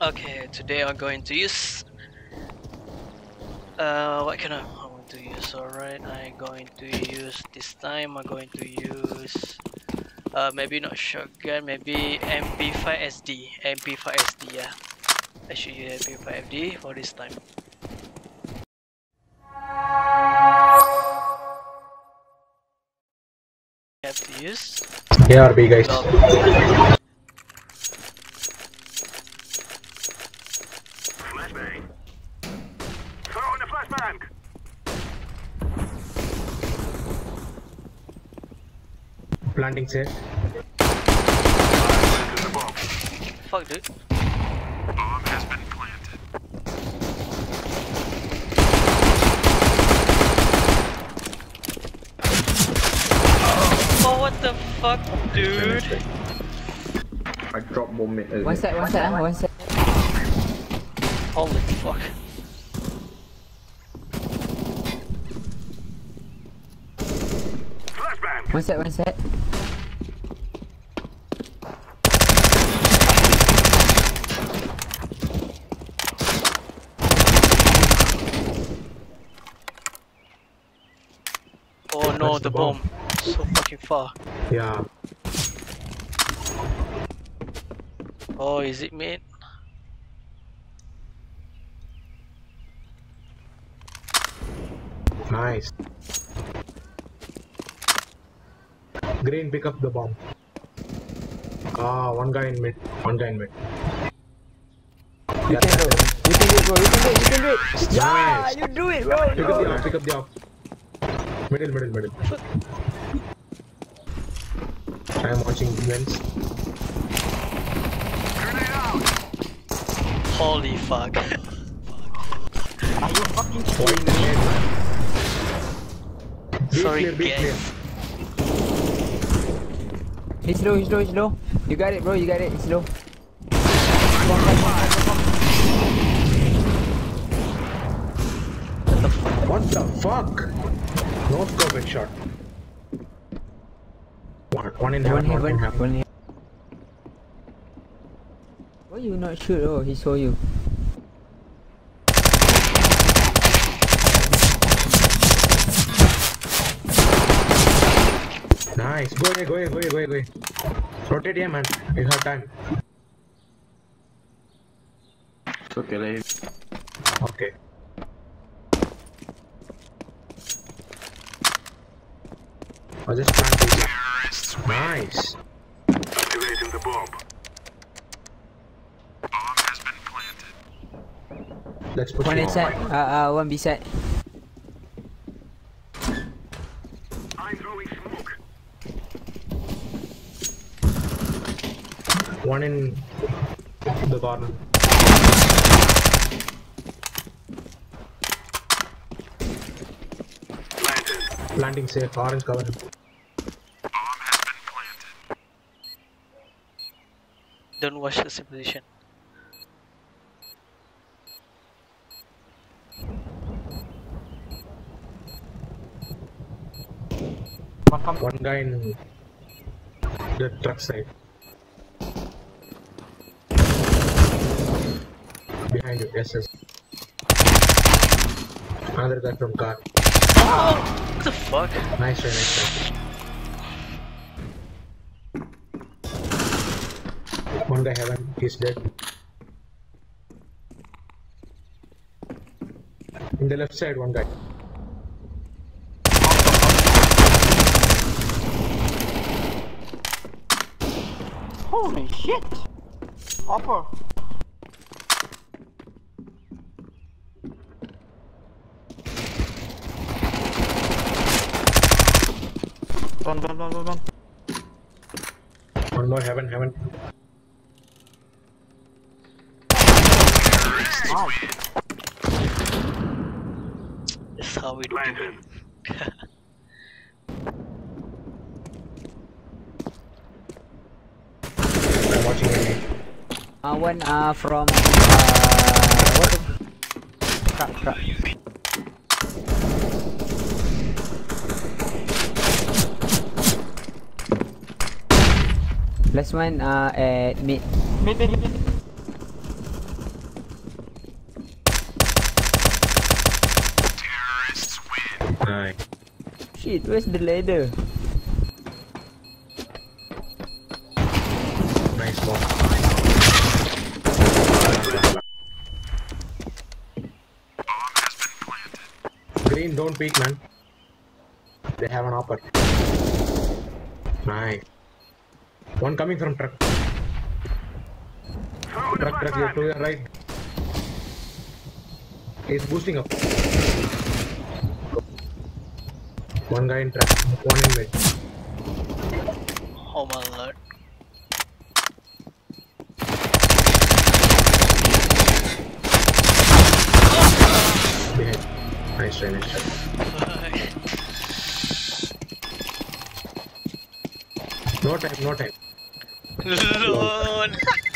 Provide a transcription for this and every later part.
Okay, today I'm going to use what can I want to use? Alright, I'm going to use this time. I'm going to use maybe not shotgun, maybe MP5-SD. MP5-SD, yeah. I should use MP5-SD for this time. Have to use. Here are B guys. Flashbang. Throw in the flashbang. Planting safe. Fuck, dude. Bomb has been planted. Oh, what the fuck, dude? I drop bomb mid. One side. Holy fuck. Flashbang. One side. Oh no, the bomb. So fucking far. Yeah. Oh, is it mid? Nice. Green, pick up the bomb. One guy in mid. You can do it, bro. You can do it. Yeah, Nice. you do it, bro. Pick up the op. Middle. I am watching events. Holy fuck. Are you fucking White kidding me? Sorry, Be clear. guys. He's low. You got it, bro. It's low. What the fuck? No scope headshot. One in heaven. One here. Why you not shoot? Oh, he saw you. Nice. Go away. Rotate here, man. You have time. Okay, leave. Okay. I'll just plant this. Nice. Activating the bomb. Bomb has been planted. Let's push One it. A side. One B side. I'm throwing smoke. One in the corner. Planted. Planting safe. Orange cover. Bomb has been planted. Don't watch the same position. One guy in the truck side. Behind you, yes. Another guy from car. Oh, what the fuck? Nice try. One guy heaven, he's dead. In the left side, one guy. Holy shit! Upper. Run. One more heaven. Ow. That's how we do Planted. it. I'm watching enemy. One from what? Truck. Last one at mid. shit, where's the ladder? Nice bomb. Green, don't peek, man. They have an upper. Nice. One coming from truck. Truck, you're to your right. He's boosting up. One guy in truck, one in mid. Oh my lord. Behind. Nice try, nice try. No time, no time. Lord.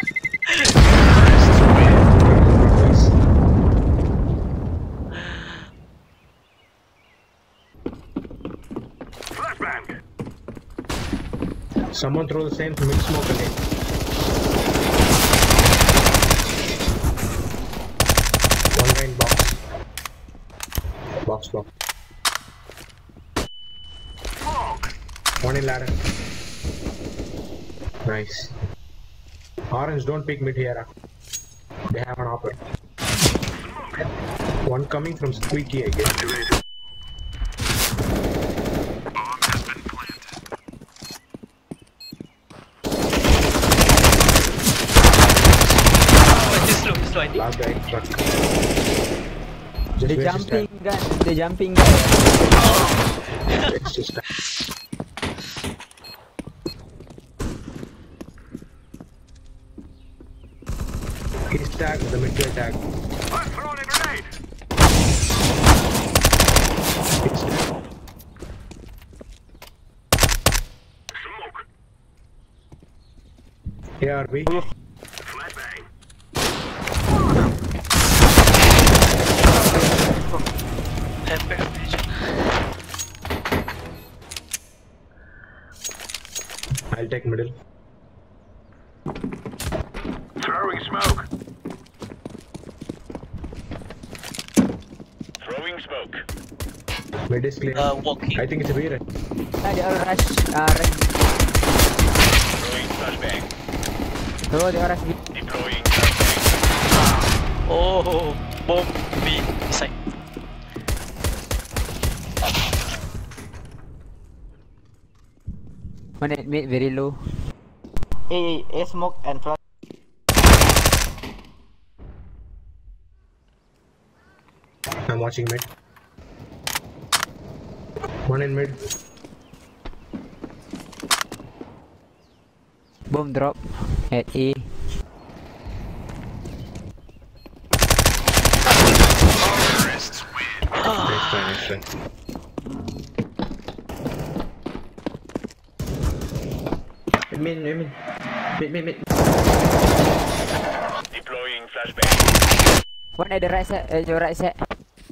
Flashbang. Someone throw the same mid smoke again. One guy in box. Box. Smoke. One in ladder. Nice. Orange, don't pick mid here. They have an offer. One coming from squeaky, I guess. Bomb has been planted. It's slow, I think. Last guy in truck. The Just jumping gun, the jumping gun. It's just He's tagged, the mid-tier tag. I'm throwing a grenade. He's tagged. Smoke. Here are we. Flashbang. I'll take middle. Throwing smoke. Throwing smoke. Mid is clear. Walking. I think it's a beer. They all rush, rush. Throwing flashbang. Oh, they all rush. Deploying flashbang. Oh, bomb B side. One at mid, very low. A smoke and flash. I'm watching mid. One in mid. Bomb drop at A. Nice try, nice try. Mid. Deploying flashbang. One at the right side, your right side.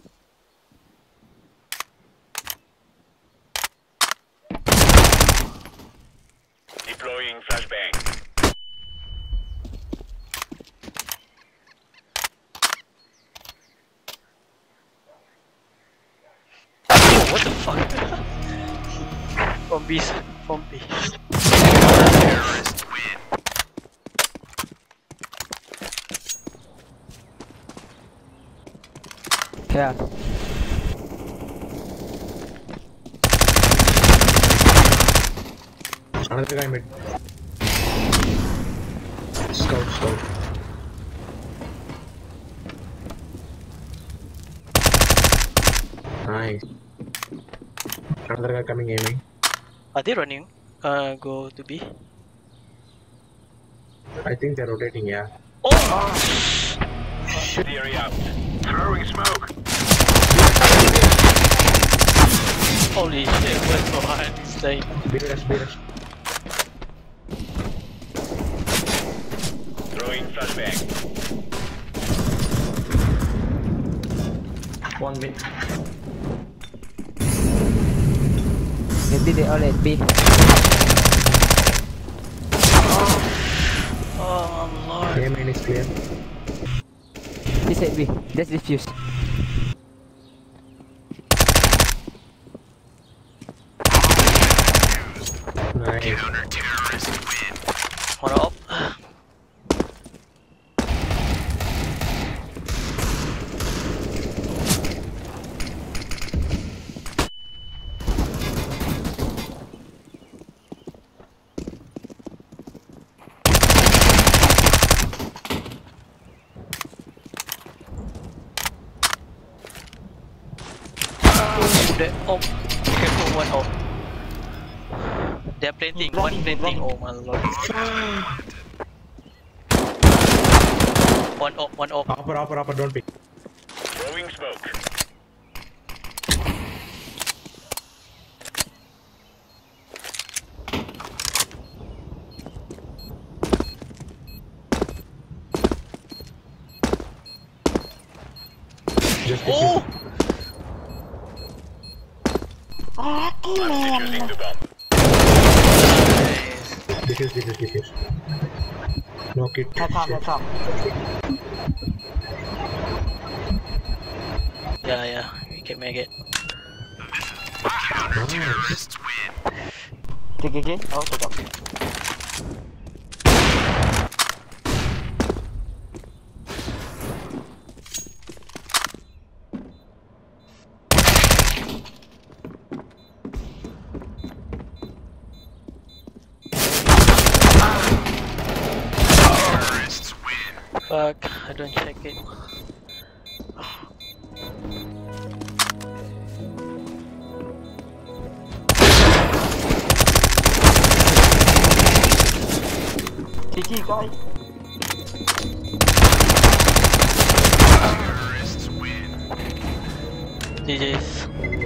Deploying flashbang. What the fuck? From B. Terrorists win. Yeah. Another guy mid. Scout. Nice. Another guy coming aiming. Are they running? Go to B. I think they're rotating, yeah. Oh! Theory out. Throwing smoke. Holy shit, what's so hard this time? Beerus. Throwing flashbang. One mid. Maybe they all at B. Oh lord. A main is clear. This at B. Just defuse. One up. They oh, careful, one off. They're planting, one planting. Oh my lord. One off. Upper, don't pick. Throwing smoke. Just Oh! I'm defusing the bomb. Defuse. No kit. Heads up. Yeah, we can make it. TKK? Oh, take up. Fuck, I don't check it. GG, guys. GG's.